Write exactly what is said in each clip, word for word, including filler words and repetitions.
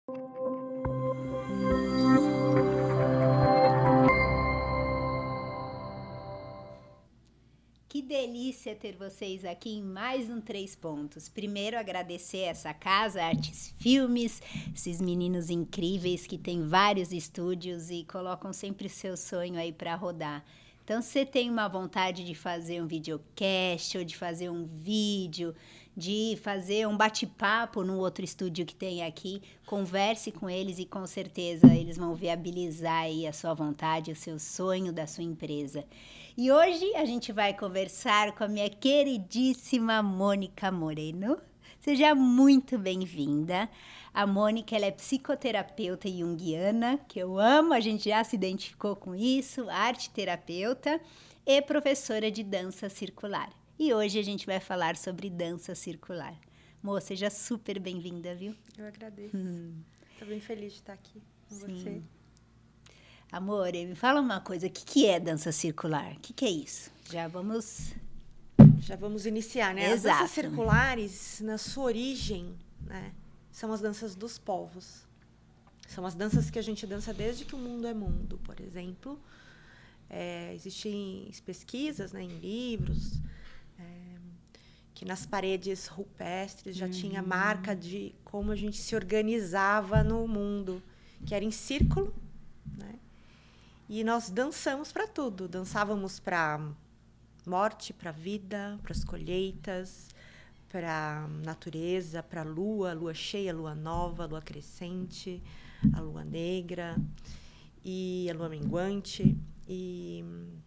Que delícia ter vocês aqui em mais um Três Pontos. Primeiro, agradecer essa casa, Artes Filmes, esses meninos incríveis que têm vários estúdios e colocam sempre o seu sonho aí para rodar. Então, se você tem uma vontade de fazer um videocast ou de fazer um vídeo, de fazer um bate-papo no outro estúdio que tem aqui, converse com eles e com certeza eles vão viabilizar aí a sua vontade, o seu sonho da sua empresa. E hoje a gente vai conversar com a minha queridíssima Mônica Moreno. Seja muito bem-vinda. A Mônica, ela é psicoterapeuta junguiana, que eu amo, a gente já se identificou com isso, arte-terapeuta e professora de dança circular. E hoje a gente vai falar sobre dança circular. Mô, seja super bem-vinda, viu? Eu agradeço. Hum. Estou bem feliz de estar aqui com Sim. você. Amor, me fala uma coisa, o que, que é dança circular? O que, que é isso? Já vamos... Já vamos iniciar, né? Exato. As danças circulares, na sua origem, né, são as danças dos povos. São as danças que a gente dança desde que o mundo é mundo, por exemplo. É, existem pesquisas, né, em livros, é, que nas paredes rupestres já uhum. tinha marca de como a gente se organizava no mundo, que era em círculo, né? E nós dançamos para tudo. Dançávamos para morte, para vida, para as colheitas, para a natureza, para a lua, lua cheia, lua nova, lua crescente, a lua negra e a lua minguante. E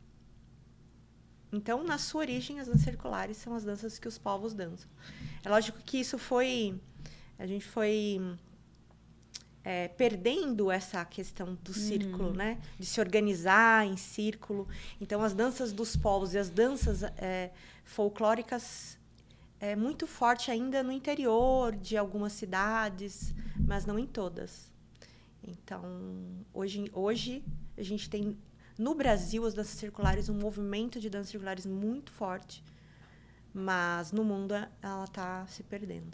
então, na sua origem, as danças circulares são as danças que os povos dançam. É lógico que isso foi... A gente foi... É, perdendo essa questão do círculo, uhum. né? De se organizar em círculo. Então, as danças dos povos e as danças é, folclóricas é muito forte ainda no interior de algumas cidades, mas não em todas. Então, hoje, hoje a gente tem, no Brasil, as danças circulares, um movimento de danças circulares muito forte, mas no mundo ela está se perdendo.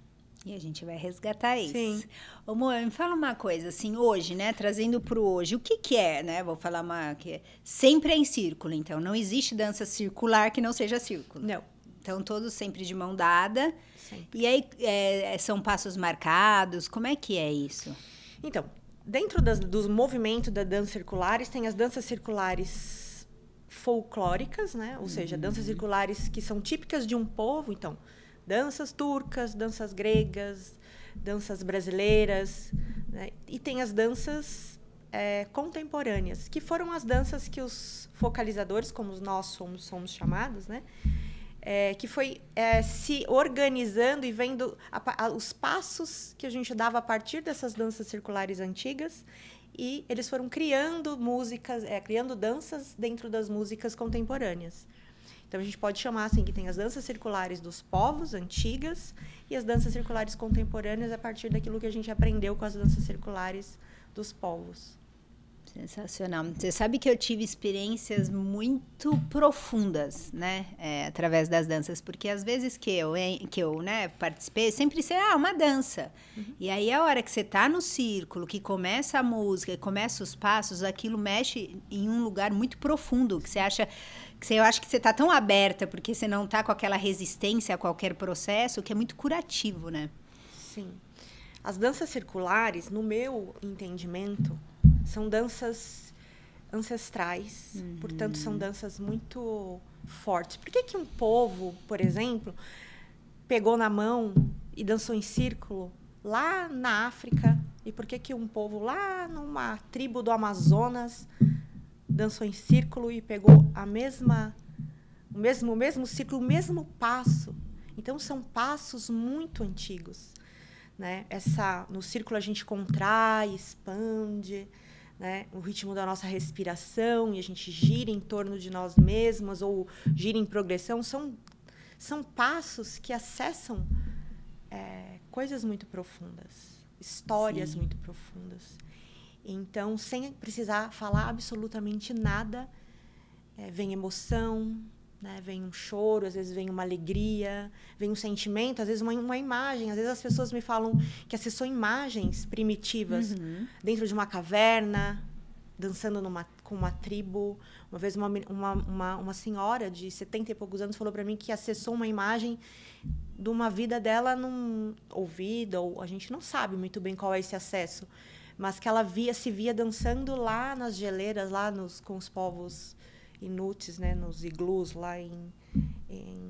E a gente vai resgatar isso. Sim. Ô, Mo, me fala uma coisa, assim, hoje, né, trazendo para o hoje, o que que é, né, vou falar uma, que é, sempre é em círculo, então, não existe dança circular que não seja círculo. Não. Então, todos sempre de mão dada. Sempre. E aí, é, são passos marcados, como é que é isso? Então, dentro das, dos movimentos das danças circulares, tem as danças circulares folclóricas, né, ou uhum. seja, danças circulares que são típicas de um povo, então... Danças turcas, danças gregas, danças brasileiras, né? E tem as danças é, contemporâneas, que foram as danças que os focalizadores, como nós somos, somos chamados, né? É, que foi é, se organizando e vendo a, a, os passos que a gente dava a partir dessas danças circulares antigas, e eles foram criando músicas, é, criando danças dentro das músicas contemporâneas. Então, a gente pode chamar assim que tem as danças circulares dos povos antigas e as danças circulares contemporâneas a partir daquilo que a gente aprendeu com as danças circulares dos povos. Sensacional. Você sabe que eu tive experiências muito profundas, né, é, através das danças, porque às vezes que eu, que eu né, participei, sempre sei, ah, uma dança. Uhum. E aí, a hora que você tá no círculo, que começa a música, começa os passos, aquilo mexe em um lugar muito profundo, que você acha... que você, eu acho que você tá tão aberta, porque você não tá com aquela resistência a qualquer processo, que é muito curativo, né? Sim. As danças circulares, no meu entendimento, são danças ancestrais, uhum. portanto, são danças muito fortes. Por que que um povo, por exemplo, pegou na mão e dançou em círculo lá na África? E por que que um povo lá numa tribo do Amazonas dançou em círculo e pegou a mesma, o mesmo, o mesmo círculo, o mesmo passo? Então, são passos muito antigos, né? Essa, no círculo, a gente contrai, expande, né, o ritmo da nossa respiração, e a gente gira em torno de nós mesmas ou gira em progressão, são, são passos que acessam é, coisas muito profundas, histórias Sim. muito profundas. Então, sem precisar falar absolutamente nada, é, vem emoção, né? Vem um choro, às vezes vem uma alegria, vem um sentimento, às vezes uma, uma imagem. Às vezes as pessoas me falam que acessou imagens primitivas uhum. dentro de uma caverna, dançando numa, com uma tribo. Uma vez uma, uma, uma, uma senhora de setenta e poucos anos falou para mim que acessou uma imagem de uma vida dela num ouvida, ou a gente não sabe muito bem qual é esse acesso, mas que ela via, se via dançando lá nas geleiras, lá nos, com os povos inuits, né, nos iglus, lá em, em,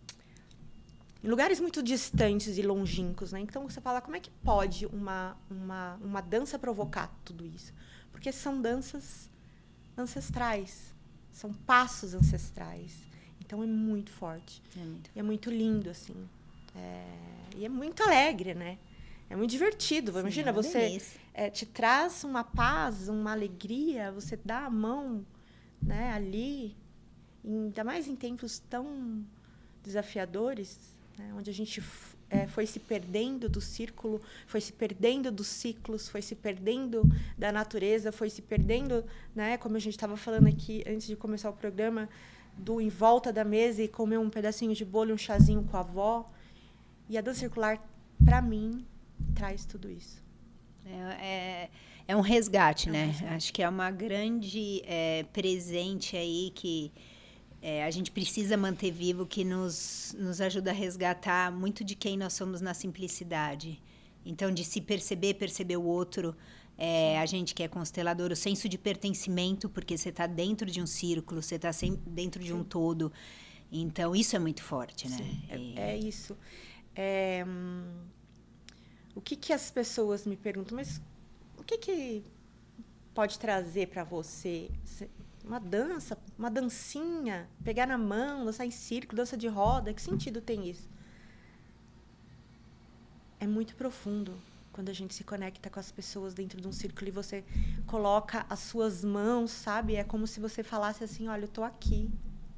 em lugares muito distantes e longínquos. Né? Então, você fala, como é que pode uma, uma, uma dança provocar tudo isso? Porque são danças ancestrais, são passos ancestrais. Então, é muito forte. É muito, é muito lindo, assim. É, e é muito alegre, né? É muito divertido. Sim, imagina, é você é, te traz uma paz, uma alegria, você dá a mão, né, ali, ainda mais em tempos tão desafiadores, né, onde a gente é, foi se perdendo do círculo, foi se perdendo dos ciclos, foi se perdendo da natureza, foi se perdendo, né, como a gente estava falando aqui antes de começar o programa, do em volta da mesa e comer um pedacinho de bolo e um chazinho com a avó. E a dança circular, para mim, traz tudo isso. É, é, é um resgate, é um né? Resgate. Acho que é uma grande é, presente aí que é, a gente precisa manter vivo, que nos, nos ajuda a resgatar muito de quem nós somos na simplicidade. Então, de se perceber, perceber o outro. É, a gente que é constelador, o senso de pertencimento, porque você está dentro de um círculo, você está dentro de Sim. um todo. Então, isso é muito forte, né? Sim, é, é isso. É, hum, o que, que as pessoas me perguntam, mas o que, que pode trazer para você uma dança, uma dancinha, pegar na mão, dançar em círculo, dança de roda? Que sentido tem isso? É muito profundo. Quando a gente se conecta com as pessoas dentro de um círculo e você coloca as suas mãos, sabe? É como se você falasse assim, olha, eu tô aqui.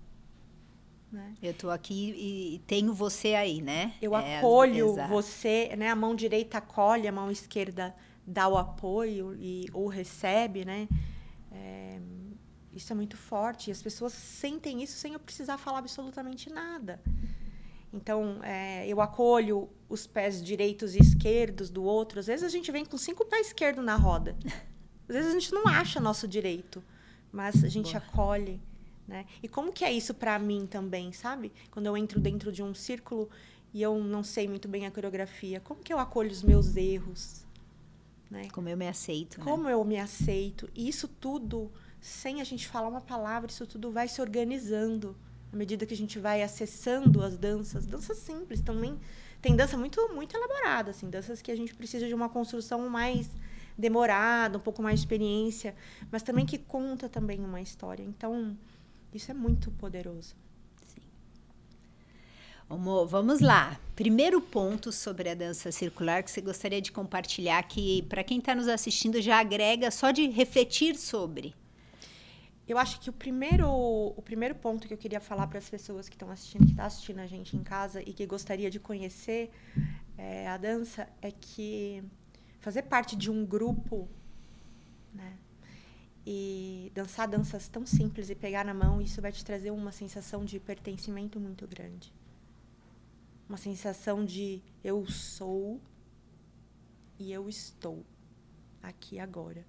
Né? Eu tô aqui e tenho você aí, né? Eu é, acolho exato. Você, né? A mão direita acolhe, a mão esquerda dá o apoio e, ou recebe, né? É, isso é muito forte. E as pessoas sentem isso sem eu precisar falar absolutamente nada. Então, é, eu acolho os pés direitos e esquerdos do outro. Às vezes, a gente vem com cinco pés esquerdos na roda. Às vezes, a gente não acha nosso direito, mas a gente Boa. acolhe. Né? E como que é isso para mim também, sabe? Quando eu entro dentro de um círculo e eu não sei muito bem a coreografia, como que eu acolho os meus erros? Né? Como eu me aceito. Como né? eu me aceito. E isso tudo, sem a gente falar uma palavra, isso tudo vai se organizando. À medida que a gente vai acessando as danças, danças simples também. Tem dança muito, muito elaborada, assim, danças que a gente precisa de uma construção mais demorada, um pouco mais de experiência, mas também que conta também uma história. Então, isso é muito poderoso. Sim. Amor, vamos lá. Primeiro ponto sobre a dança circular que você gostaria de compartilhar, que para quem está nos assistindo já agrega só de refletir sobre. Eu acho que o primeiro, o primeiro ponto que eu queria falar para as pessoas que estão assistindo, que estão assistindo a gente em casa e que gostaria de conhecer é, a dança, é que fazer parte de um grupo, né, e dançar danças tão simples e pegar na mão, isso vai te trazer uma sensação de pertencimento muito grande. Uma sensação de eu sou e eu estou aqui agora.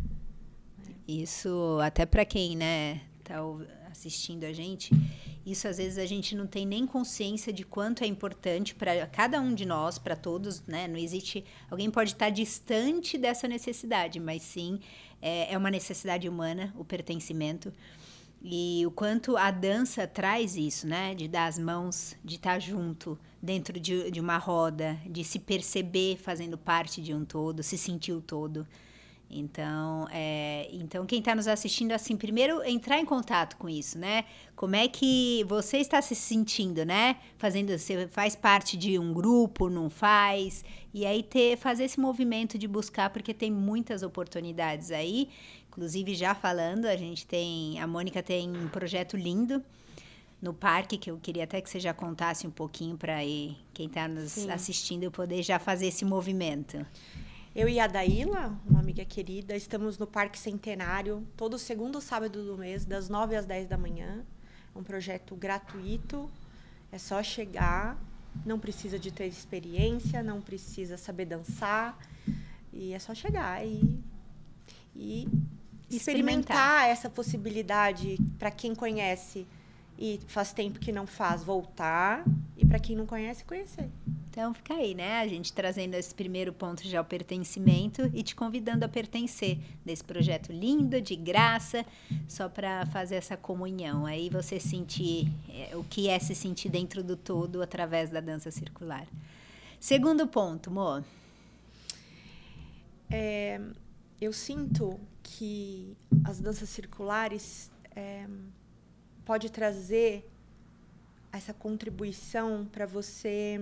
Isso, até para quem, né, tá assistindo a gente, isso às vezes a gente não tem nem consciência de quanto é importante para cada um de nós, para todos, né? Não existe, alguém pode estar distante dessa necessidade, mas sim, é, é uma necessidade humana, o pertencimento. E o quanto a dança traz isso, né? De dar as mãos, de estar junto, dentro de, de uma roda, de se perceber fazendo parte de um todo, se sentir o todo. Então, é, então quem está nos assistindo, assim, primeiro entrar em contato com isso, né? Como é que você está se sentindo, né? Fazendo, você faz parte de um grupo, não faz? E aí ter, fazer esse movimento de buscar, porque tem muitas oportunidades aí. Inclusive, já falando, a gente tem, a Mônica tem um projeto lindo no parque, que eu queria até que você já contasse um pouquinho para quem está nos Sim. assistindo poder já fazer esse movimento. Eu e a Daíla, uma amiga querida, estamos no Parque Centenário, todo segundo sábado do mês, das nove às dez da manhã. É um projeto gratuito, é só chegar, não precisa de ter experiência, não precisa saber dançar, e é só chegar e, e experimentar, experimentar essa possibilidade para quem conhece e faz tempo que não faz, voltar, e para quem não conhece, conhecer. Então fica aí, né? A gente trazendo esse primeiro ponto já, o pertencimento, e te convidando a pertencer desse projeto lindo, de graça, só para fazer essa comunhão. Aí você sentir é, o que é se sentir dentro do todo através da dança circular. Segundo ponto, Mo. É, eu sinto que as danças circulares é, pode trazer essa contribuição para você.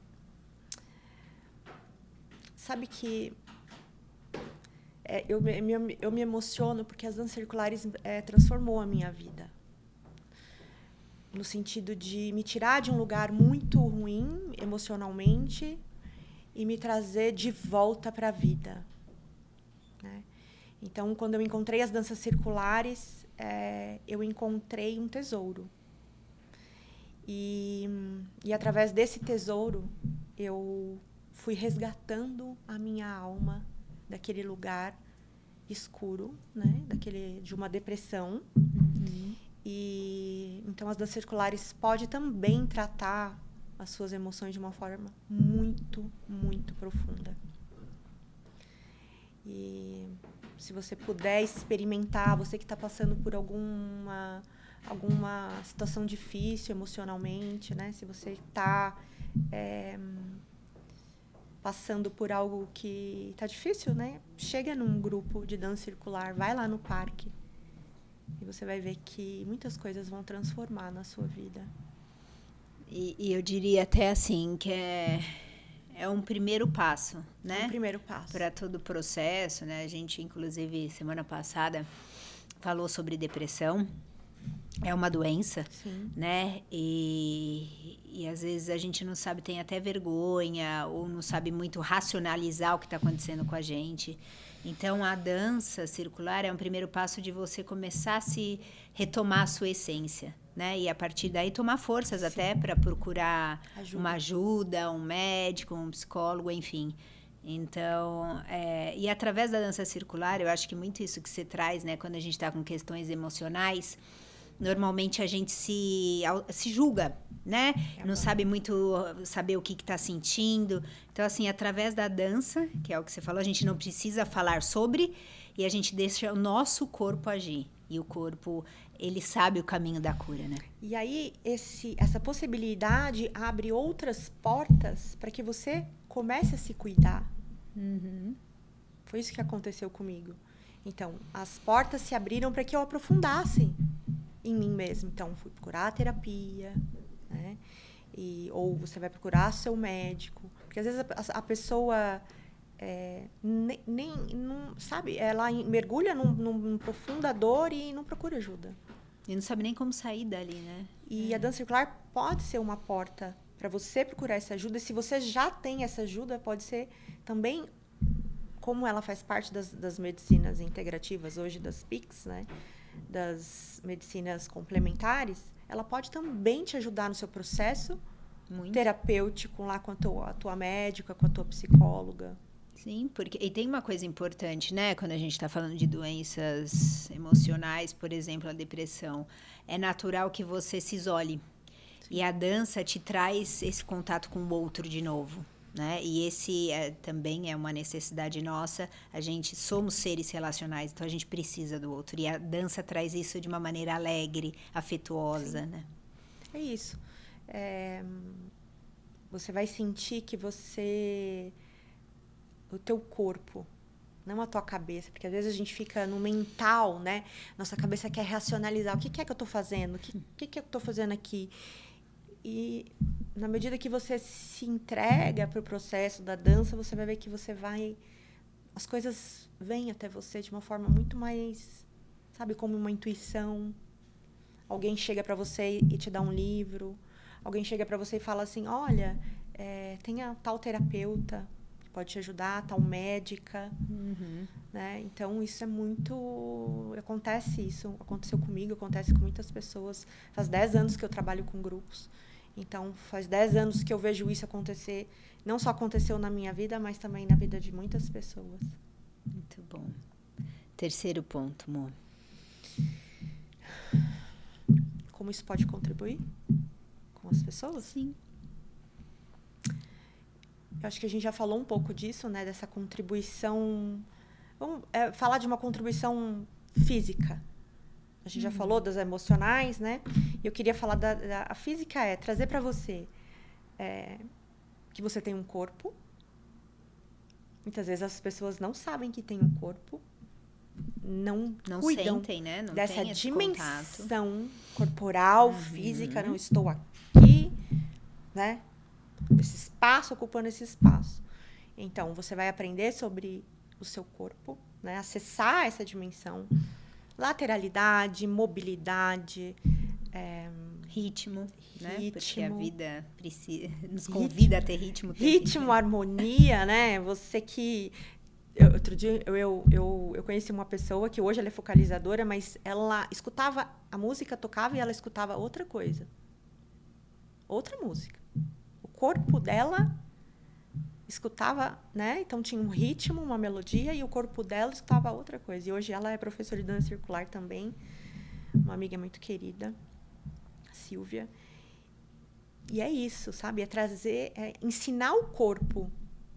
Sabe que é, eu, me, eu me emociono porque as danças circulares é, transformou a minha vida. No sentido de me tirar de um lugar muito ruim emocionalmente e me trazer de volta para a vida. Né? Então, quando eu encontrei as danças circulares, é, eu encontrei um tesouro. E, e, através desse tesouro, eu fui resgatando a minha alma daquele lugar escuro, né? Daquele, de uma depressão. Uhum. E, então, as danças circulares podem também tratar as suas emoções de uma forma muito, muito profunda. E se você puder experimentar, você que está passando por alguma, alguma situação difícil emocionalmente, né? Se você está é, passando por algo que está difícil, né? Chega num grupo de dança circular, vai lá no parque e você vai ver que muitas coisas vão transformar na sua vida. E, e eu diria até assim que é, é um primeiro passo, né? É um primeiro passo. Para todo o processo, né? A gente, inclusive, semana passada falou sobre depressão. É uma doença, Sim. Né? E, e às vezes a gente não sabe, tem até vergonha, ou não sabe muito racionalizar o que está acontecendo com a gente. Então, a dança circular é um primeiro passo de você começar a se retomar a sua essência, né? E a partir daí tomar forças Sim. até para procurar ajuda. uma ajuda, um médico, um psicólogo, enfim. Então, é, e através da dança circular, eu acho que muito isso que você traz, né? Quando a gente está com questões emocionais, normalmente a gente se, se julga, né? É não bom. sabe muito saber o que está sentindo. Então, assim, através da dança, que é o que você falou, a gente não precisa falar sobre e a gente deixa o nosso corpo agir. E o corpo, ele sabe o caminho da cura, né? E aí, esse, essa possibilidade abre outras portas para que você comece a se cuidar. Uhum. Foi isso que aconteceu comigo. Então, as portas se abriram para que eu aprofundasse em mim mesma. Então, fui procurar a terapia, né? E, ou você vai procurar seu médico. Porque, às vezes, a, a pessoa é, nem, nem não, sabe, ela mergulha num, num, num profunda dor e não procura ajuda. E não sabe nem como sair dali, né? E é. a dança circular pode ser uma porta para você procurar essa ajuda. E se você já tem essa ajuda, pode ser também, como ela faz parte das, das medicinas integrativas, hoje das P I Cs, né? Das medicinas complementares, ela pode também te ajudar no seu processo Muito. terapêutico, lá com a tua, a tua médica, com a tua psicóloga. Sim, porque e tem uma coisa importante, né? Quando a gente está falando de doenças emocionais, por exemplo, a depressão, é natural que você se isole. Sim. E a dança te traz esse contato com o outro de novo. Né? E esse é, também é uma necessidade nossa. A gente somos seres relacionais, então a gente precisa do outro. E a dança traz isso de uma maneira alegre, afetuosa, Sim. né? É isso. É, você vai sentir que você... O teu corpo, não a tua cabeça. Porque às vezes a gente fica no mental, né? Nossa cabeça quer racionalizar. O que, que é que eu estou fazendo? O que, que, que eu estou fazendo aqui? E... na medida que você se entrega para o processo da dança, você vai ver que você vai... As coisas vêm até você de uma forma muito mais... Sabe, como uma intuição. Alguém chega para você e te dá um livro. Alguém chega para você e fala assim, olha, é, tem a tal terapeuta, pode te ajudar, tal médica. Uhum. Né? Então, isso é muito... Acontece isso, aconteceu comigo, acontece com muitas pessoas. Faz dez anos que eu trabalho com grupos. Então, faz dez anos que eu vejo isso acontecer. Não só aconteceu na minha vida, mas também na vida de muitas pessoas. Muito bom. Terceiro ponto, Mo. Como isso pode contribuir com as pessoas? Sim. Eu acho que a gente já falou um pouco disso, né? Dessa contribuição... Vamos é, falar de uma contribuição física. A gente uhum. já falou das emocionais, né? E eu queria falar da, da a física é trazer para você é, que você tem um corpo. Muitas vezes as pessoas não sabem que tem um corpo, não, não cuidam sentem, né? Não dessa tem esse dimensão contato. corporal, uhum. física. Não estou aqui, né? Esse espaço, ocupando esse espaço. Então, você vai aprender sobre o seu corpo, né? Acessar essa dimensão. Lateralidade, mobilidade, é, ritmo, né? ritmo, porque a vida precisa, nos convida ritmo, a ter ritmo. Ritmo, harmonia, né? Você que... Eu, outro dia eu, eu, eu, eu conheci uma pessoa que hoje ela é focalizadora, mas ela escutava, a música tocava e ela escutava outra coisa. Outra música. O corpo dela escutava, né? Então tinha um ritmo, uma melodia, e o corpo dela escutava outra coisa. E hoje ela é professora de dança circular também, uma amiga muito querida, Silvia. E é isso, sabe? É trazer, é ensinar o corpo.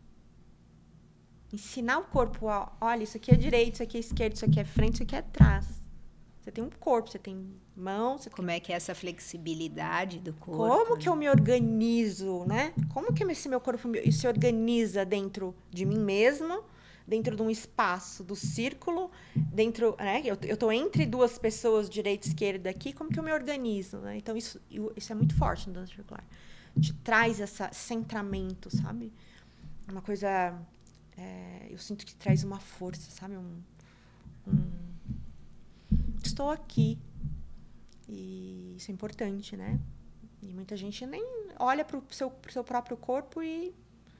Ensinar o corpo, a, olha, isso aqui é direito, isso aqui é esquerdo, isso aqui é frente, isso aqui é trás. Você tem um corpo, você tem mãos. Você Como tem... é que é essa flexibilidade do corpo? Como né? que eu me organizo, né? Como que esse meu corpo se organiza dentro de mim mesmo, dentro de um espaço do círculo, dentro, né? Eu, eu tô entre duas pessoas, direita e esquerda aqui, como que eu me organizo, né? Então, isso, isso é muito forte no dança circular. Te traz esse centramento, sabe? Uma coisa... É, eu sinto que traz uma força, sabe? Um, um, estou aqui. E isso é importante, né? E muita gente nem olha para o seu, pro seu próprio corpo e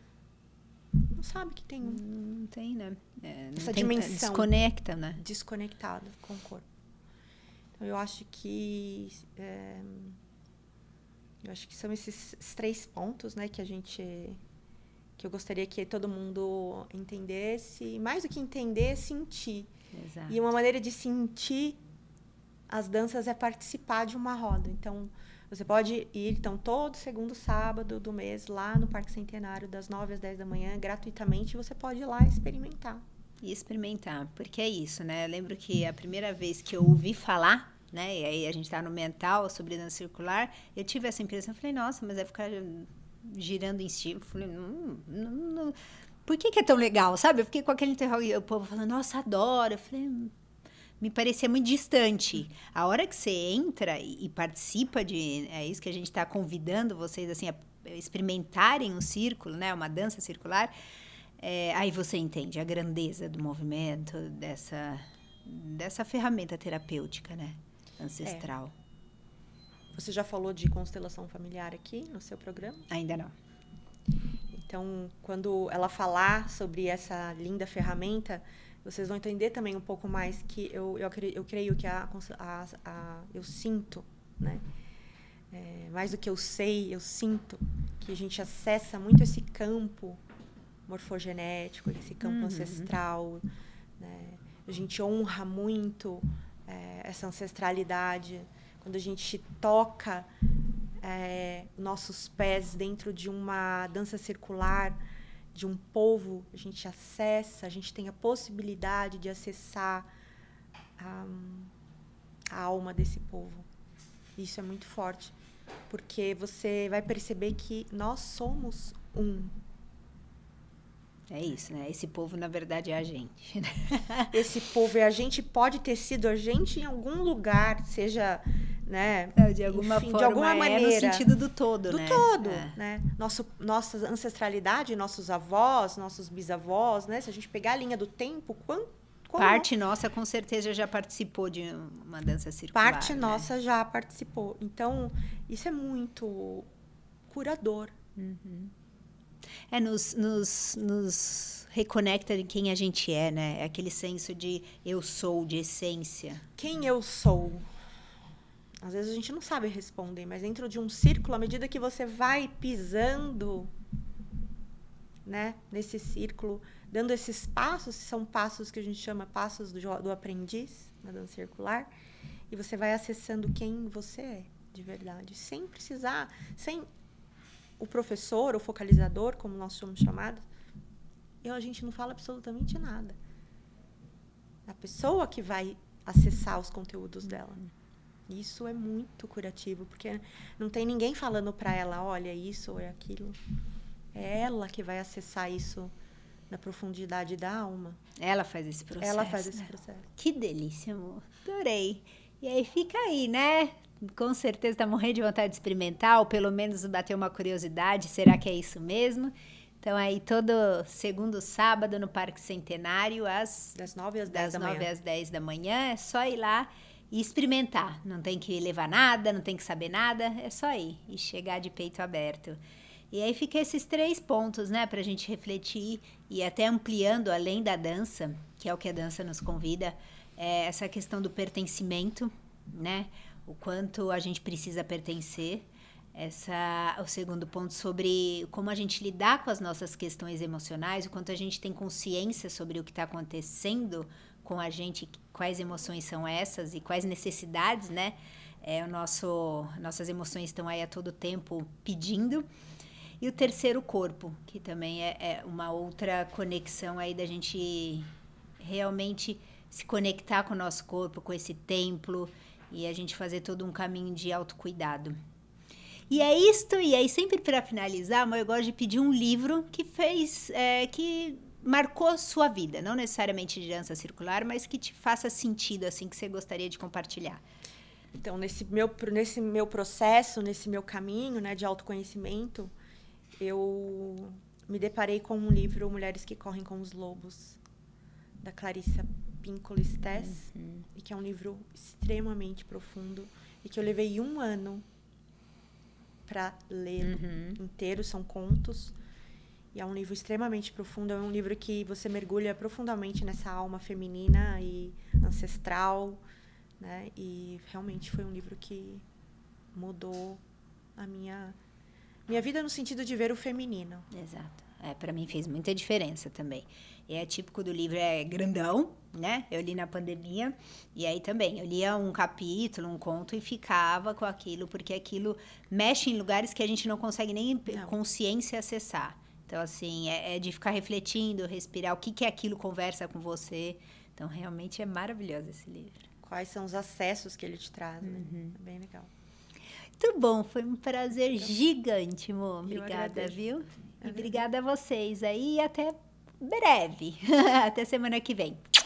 não sabe que tem um... Não tem, né? É, não essa tem, dimensão. Desconecta, né? Desconectado com o corpo. Então, eu acho que... É, eu acho que são esses três pontos, né? Que a gente... que eu gostaria que todo mundo entendesse. Mais do que entender, sentir. Exato. E uma maneira de sentir as danças é participar de uma roda. Então, você pode ir então, todo segundo sábado do mês lá no Parque Centenário, das nove às dez da manhã, gratuitamente. Você pode ir lá experimentar. E experimentar, porque é isso, né? Eu lembro que a primeira vez que eu ouvi falar, né? E aí a gente está no mental sobre dança circular, eu tive essa impressão, eu falei, nossa, mas é ficar... girando em cima, falei, não, não, não. Por que que é tão legal, sabe? Eu fiquei com aquele interrogatório, o povo falando, nossa, adoro. Eu falei, me parecia muito distante. A hora que você entra e, e participa de, é isso que a gente está convidando vocês, assim, a experimentarem um círculo, né? Uma dança circular, é, aí você entende a grandeza do movimento, dessa, dessa ferramenta terapêutica, né? Ancestral. É. Você já falou de constelação familiar aqui no seu programa? Ainda não. Então, quando ela falar sobre essa linda ferramenta, vocês vão entender também um pouco mais que eu, eu, eu creio que a, a, a, eu sinto, né? É, mais do que eu sei, eu sinto que a gente acessa muito esse campo morfogenético, esse campo uhum. ancestral, né? A gente honra muito é, essa ancestralidade. Quando a gente toca é, nossos pés dentro de uma dança circular, de um povo, a gente acessa, a gente tem a possibilidade de acessar a, a alma desse povo. Isso é muito forte, porque você vai perceber que nós somos um. É isso, né? Esse povo, na verdade, é a gente. Esse povo é a gente, pode ter sido a gente em algum lugar, seja... Né? É, de alguma Enfim, forma, de alguma maneira, é no sentido do todo, do né? Do todo, é. né? Nosso, nossa ancestralidade, nossos avós, nossos bisavós, né? Se a gente pegar a linha do tempo, quando, quando parte nossa com certeza já participou de uma dança circular. Parte né? nossa já participou. Então, isso é muito curador. Uhum. É, nos, nos, nos reconecta em quem a gente é, né? É aquele senso de eu sou, de essência. Quem eu sou? Às vezes a gente não sabe responder, mas dentro de um círculo, à medida que você vai pisando, né, nesse círculo, dando esses passos, são passos que a gente chama passos do, do aprendiz, na dança circular, e você vai acessando quem você é, de verdade, sem precisar, sem o professor, o focalizador, como nós somos chamados, e a gente não fala absolutamente nada. A pessoa que vai acessar os conteúdos dela. Isso é muito curativo, porque não tem ninguém falando para ela, olha, isso ou é aquilo. É ela que vai acessar isso na profundidade da alma. Ela faz esse processo. Ela faz esse né? processo. Que delícia, amor. Adorei. E aí fica aí, né? Com certeza tá morrendo de vontade de experimentar, ou pelo menos bater uma curiosidade. Será que é isso mesmo? Então, aí, todo segundo sábado no Parque Centenário, às, das nove às dez das da nove manhã. às dez da manhã, é só ir lá e experimentar. Não tem que levar nada, não tem que saber nada, é só ir e chegar de peito aberto. E aí fica esses três pontos, né, pra gente refletir e até ampliando além da dança, que é o que a dança nos convida, é essa questão do pertencimento, né, o quanto a gente precisa pertencer. Essa, o segundo ponto sobre como a gente lidar com as nossas questões emocionais, o quanto a gente tem consciência sobre o que está acontecendo com a gente, quais emoções são essas e quais necessidades, né? É, o nosso, nossas emoções estão aí a todo tempo pedindo. E o terceiro, corpo, que também é, é uma outra conexão aí da gente realmente se conectar com o nosso corpo, com esse templo, e a gente fazer todo um caminho de autocuidado. E é isto, e aí sempre para finalizar, eu gosto de pedir um livro que fez, é, que marcou sua vida, não necessariamente de dança circular, mas que te faça sentido, assim, que você gostaria de compartilhar. Então, nesse meu, nesse meu processo, nesse meu caminho, né, de autoconhecimento, eu me deparei com um livro, Mulheres que Correm com os Lobos, da Clarissa Pinkola Estés, uhum. e que é um livro extremamente profundo, e que eu levei um ano para ler uhum. inteiro, são contos, e é um livro extremamente profundo, é um livro que você mergulha profundamente nessa alma feminina e ancestral, né? E realmente foi um livro que mudou a minha, minha vida no sentido de ver o feminino. Exato. É, para mim fez muita diferença também. E é típico do livro, é grandão, né? Eu li na pandemia, e aí também, eu lia um capítulo, um conto e ficava com aquilo, porque aquilo mexe em lugares que a gente não consegue nem não. consciência acessar. Então, assim, é, é de ficar refletindo, respirar, o que que aquilo conversa com você. Então, realmente é maravilhoso esse livro. Quais são os acessos que ele te traz, né? Uhum. É bem legal. Muito bom, foi um prazer então, gigante, amor. Obrigada, viu? E obrigada a vocês aí e até breve. Até semana que vem.